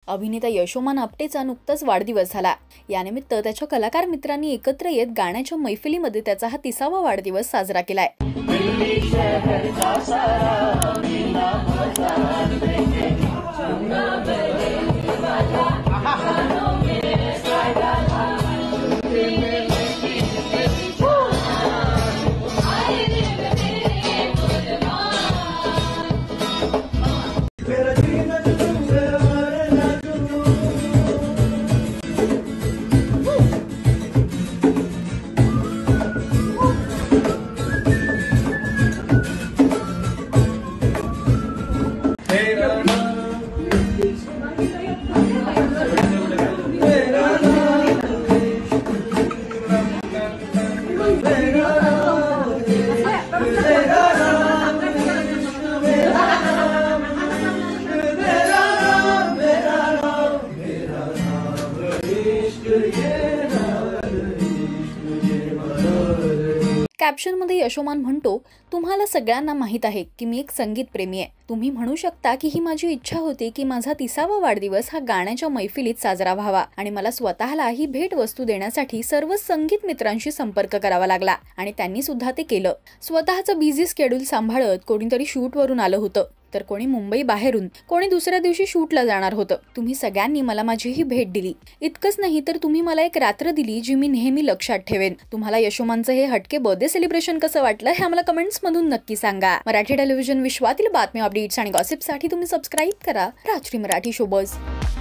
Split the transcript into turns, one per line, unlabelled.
अभिनेता यशोमान आपटेचा नुकताच वाढदिवस झाला। यानिमित्त त्याच्या कलाकार मित्रांनी एकत्र येत गाण्याच्या मैफिलीमध्ये त्याचा हा 30वा वाढदिवस साजरा केलाय। कॅप्शनमध्ये यशोमान म्हणतो, तुम्हाला सगळ्यांना माहित आहे की मी एक संगीत प्रेमी आहे। तुम्ही म्हणू शकता की ही माझी इच्छा होती की माझा 30वा वाढदिवस हा गाण्याच्या मैफिलीत साजरा व्हावा आणि मला स्वतःला ही भेट वस्तू देण्यासाठी सर्व संगीत मित्रांशी संपर्क करावा लागला आणि त्यांनी सुद्धा ते केलं। स्वतःचं बिझी शेड्यूल सांभाळत कोणीतरी शूटवरून आलं होतं, तर कोणी मुंबई बाहेरून, कोणी दुसऱ्या दिवशी शूटला जाणार होतं। तुम्ही सगळ्यांनी मला माझी ही भेट दिली। इतकंच नाही तर तुम्ही मला एक रात्र दिली जी मी नेहमी लक्षात ठेवेन। तुम्हाला यशोमानचं हे हटके बर्थडे सेलिब्रेशन कसं वाटलं हे आम्हाला कमेंट्स मधून नक्की सांगा। मराठी टेलिव्हिजन विश्वातील बातम्या, अपडेट्स आणि गॉसिपसाठी तुम्ही सबस्क्राइब करा राजश्री मराठी शोबज।